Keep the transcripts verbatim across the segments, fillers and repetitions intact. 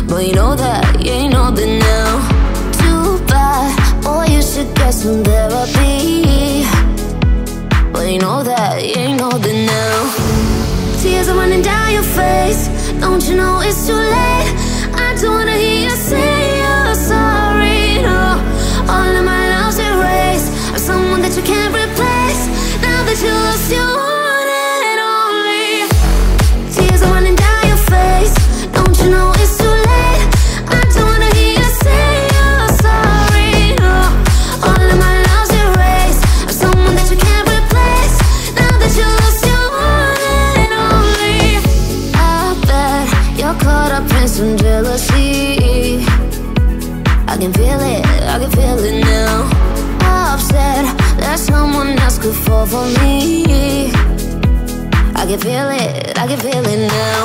but you know that you ain't know that now. Too bad, boy, you should get some therapy, but you know that you ain't know that now. Tears are running down your face, don't you know it's too late? I don't wanna hear you say you're sorry, no. All of my love's erased, I'm someone that you can't replace. Now that you lost your one and only. Tears are running down your face, don't you know it's too late? I don't wanna hear you say you're sorry, no. All of my love's erased, I'm someone that you can't replace. Now that you lost your one and only. I bet you're caught up in some jealousy. I can feel it, I can feel it now. Upset that someone else could fall for me. I can feel it, I can feel it now.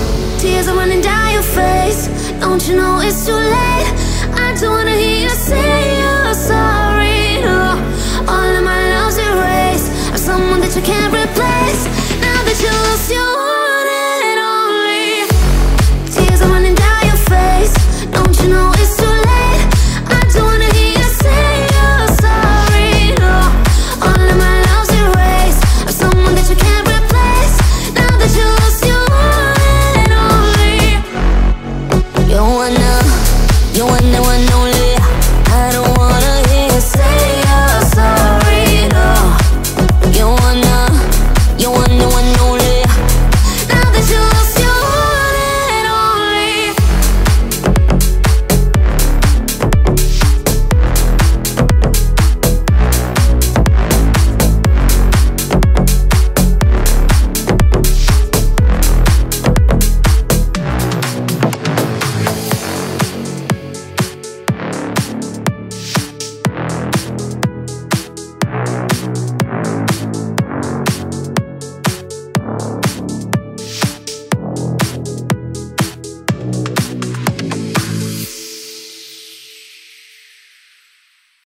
Tears are running down your face, don't you know it's too late? I don't wanna hear you say